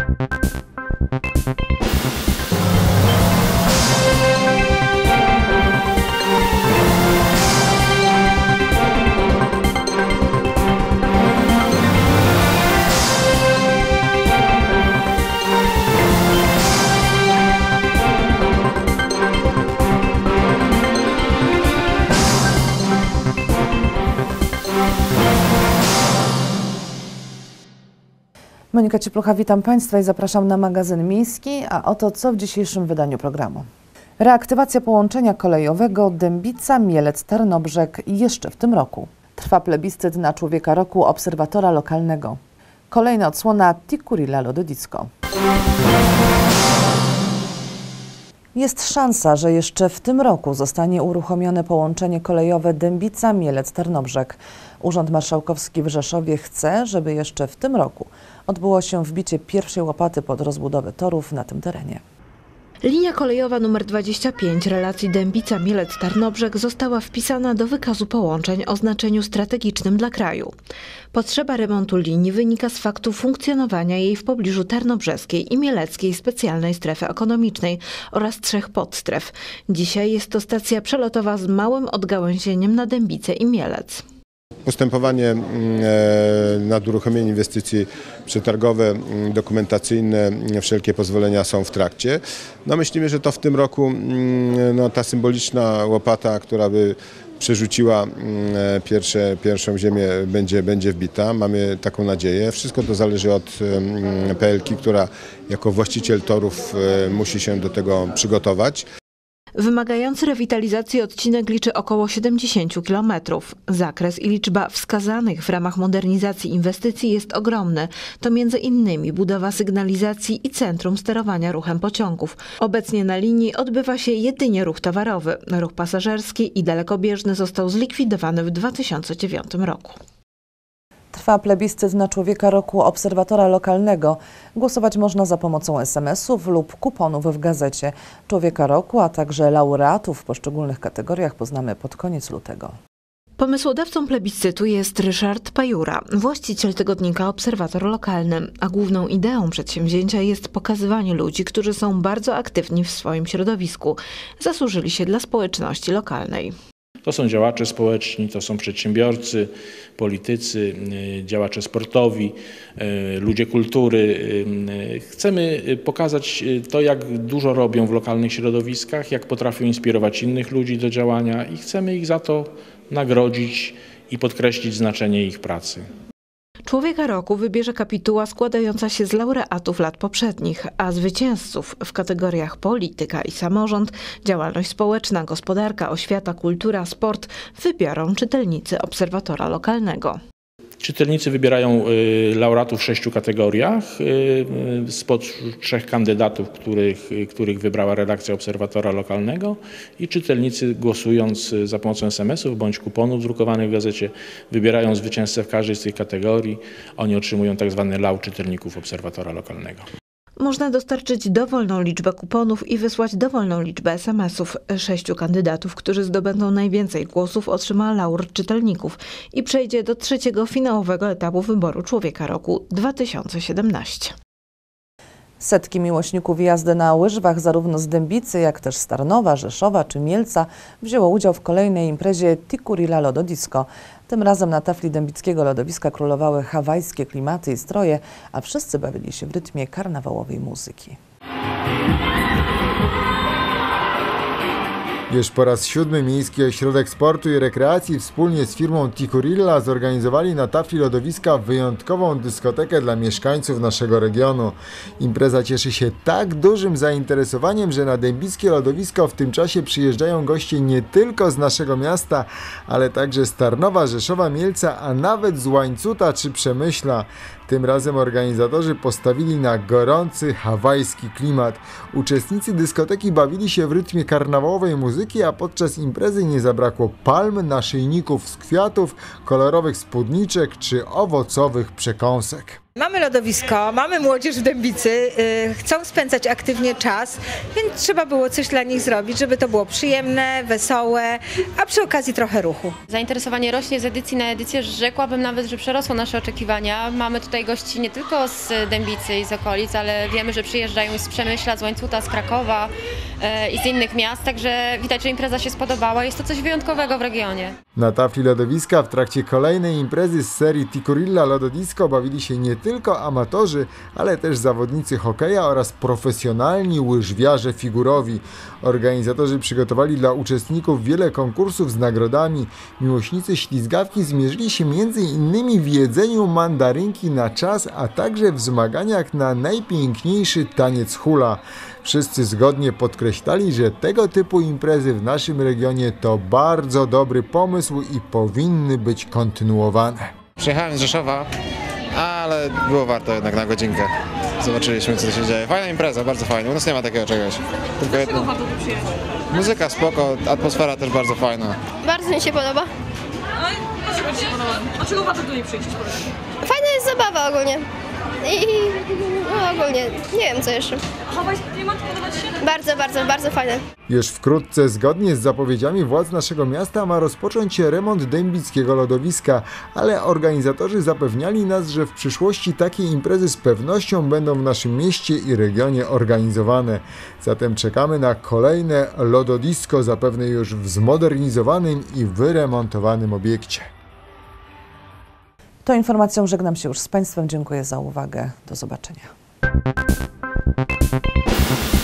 Monika Cieplucha, witam Państwa i zapraszam na magazyn miejski, a oto co w dzisiejszym wydaniu programu. Reaktywacja połączenia kolejowego Dębica-Mielec-Tarnobrzeg jeszcze w tym roku. Trwa plebiscyt na Człowieka Roku obserwatora lokalnego. Kolejna odsłona Tikkurila Lododisco. Jest szansa, że jeszcze w tym roku zostanie uruchomione połączenie kolejowe Dębica-Mielec-Tarnobrzeg. Urząd Marszałkowski w Rzeszowie chce, żeby jeszcze w tym roku odbyło się wbicie pierwszej łopaty pod rozbudowę torów na tym terenie. Linia kolejowa nr 25 relacji Dębica-Mielec-Tarnobrzeg została wpisana do wykazu połączeń o znaczeniu strategicznym dla kraju. Potrzeba remontu linii wynika z faktu funkcjonowania jej w pobliżu tarnobrzeskiej i mieleckiej specjalnej strefy ekonomicznej oraz 3 podstref. Dzisiaj jest to stacja przelotowa z małym odgałęzieniem na Dębicę i Mielec. Postępowanie nad uruchomieniem inwestycji przetargowe, dokumentacyjne, wszelkie pozwolenia są w trakcie. No myślimy, że to w tym roku ta symboliczna łopata, która by przerzuciła pierwszą ziemię, będzie wbita. Mamy taką nadzieję. Wszystko to zależy od PLK, która jako właściciel torów musi się do tego przygotować. Wymagający rewitalizacji odcinek liczy około 70 km. Zakres i liczba wskazanych w ramach modernizacji inwestycji jest ogromny. To m.in. budowa sygnalizacji i centrum sterowania ruchem pociągów. Obecnie na linii odbywa się jedynie ruch towarowy. Ruch pasażerski i dalekobieżny został zlikwidowany w 2009 roku. Trwa plebiscyt na Człowieka Roku obserwatora lokalnego. Głosować można za pomocą SMS-ów lub kuponów w gazecie. Człowieka Roku, a także laureatów w poszczególnych kategoriach poznamy pod koniec lutego. Pomysłodawcą plebiscytu jest Ryszard Pajura, właściciel tygodnika Obserwator Lokalny, a główną ideą przedsięwzięcia jest pokazywanie ludzi, którzy są bardzo aktywni w swoim środowisku, zasłużyli się dla społeczności lokalnej. To są działacze społeczni, to są przedsiębiorcy, politycy, działacze sportowi, ludzie kultury. Chcemy pokazać to, jak dużo robią w lokalnych środowiskach, jak potrafią inspirować innych ludzi do działania i chcemy ich za to nagrodzić i podkreślić znaczenie ich pracy. Człowieka Roku wybierze kapituła składająca się z laureatów lat poprzednich, a zwycięzców w kategoriach polityka i samorząd, działalność społeczna, gospodarka, oświata, kultura, sport wybiorą czytelnicy Obserwatora Lokalnego. Czytelnicy wybierają laureatów w 6 kategoriach spod 3 kandydatów, których wybrała redakcja Obserwatora Lokalnego i czytelnicy, głosując za pomocą SMS-ów bądź kuponów drukowanych w gazecie, wybierają zwycięzcę w każdej z tych kategorii. Oni otrzymują tzw. lau czytelników Obserwatora Lokalnego. Można dostarczyć dowolną liczbę kuponów i wysłać dowolną liczbę SMS-ów. 6 kandydatów, którzy zdobędą najwięcej głosów, otrzyma laur czytelników i przejdzie do 3. finałowego etapu wyboru Człowieka Roku 2017. Setki miłośników jazdy na łyżwach zarówno z Dębicy, jak też z Tarnowa, Rzeszowa czy Mielca wzięło udział w kolejnej imprezie Tikkurila Lododisco. Tym razem na tafli dębickiego lodowiska królowały hawajskie klimaty i stroje, a wszyscy bawili się w rytmie karnawałowej muzyki. Już po raz 7 Miejski Ośrodek Sportu i Rekreacji wspólnie z firmą Tikkurila zorganizowali na tafli lodowiska wyjątkową dyskotekę dla mieszkańców naszego regionu. Impreza cieszy się tak dużym zainteresowaniem, że na dębickie lodowisko w tym czasie przyjeżdżają goście nie tylko z naszego miasta, ale także z Tarnowa, Rzeszowa, Mielca, a nawet z Łańcuta czy Przemyśla. Tym razem organizatorzy postawili na gorący hawajski klimat. Uczestnicy dyskoteki bawili się w rytmie karnawałowej muzyki, a podczas imprezy nie zabrakło palm, naszyjników z kwiatów, kolorowych spódniczek czy owocowych przekąsek. Mamy lodowisko, mamy młodzież w Dębicy, chcą spędzać aktywnie czas, więc trzeba było coś dla nich zrobić, żeby to było przyjemne, wesołe, a przy okazji trochę ruchu. Zainteresowanie rośnie z edycji na edycję, rzekłabym nawet, że przerosło nasze oczekiwania. Mamy tutaj gości nie tylko z Dębicy i z okolic, ale wiemy, że przyjeżdżają z Przemyśla, z Łańcuta, z Krakowa i z innych miast, także widać, że impreza się spodobała. Jest to coś wyjątkowego w regionie. Na tafli lodowiska w trakcie kolejnej imprezy z serii Tikurilla Lododisco bawili się nie tylko amatorzy, ale też zawodnicy hokeja oraz profesjonalni łyżwiarze figurowi. Organizatorzy przygotowali dla uczestników wiele konkursów z nagrodami. Miłośnicy ślizgawki zmierzyli się m.in. w jedzeniu mandarynki na czas, a także w zmaganiach na najpiękniejszy taniec hula. Wszyscy zgodnie podkreślali, że tego typu imprezy w naszym regionie to bardzo dobry pomysł i powinny być kontynuowane. Przyjechałem z Rzeszowa, ale było warto jednak na godzinkę. Zobaczyliśmy, co się dzieje. Fajna impreza, bardzo fajna. U nas nie ma takiego czegoś. Tylko jedno. Muzyka spoko, atmosfera też bardzo fajna. Bardzo mi się podoba. Dlaczego Ci się podoba? Dlaczego warto tu nie przyjść? Fajna jest zabawa ogólnie. I no ogólnie, nie wiem co jeszcze. Hawajski klimat podoba Ci się? Bardzo fajne. Już wkrótce, zgodnie z zapowiedziami władz naszego miasta, ma rozpocząć się remont dębickiego lodowiska, ale organizatorzy zapewniali nas, że w przyszłości takie imprezy z pewnością będą w naszym mieście i regionie organizowane. Zatem czekamy na kolejne lododisko, zapewne już w zmodernizowanym i wyremontowanym obiekcie. Tą informacją żegnam się już z Państwem. Dziękuję za uwagę. Do zobaczenia.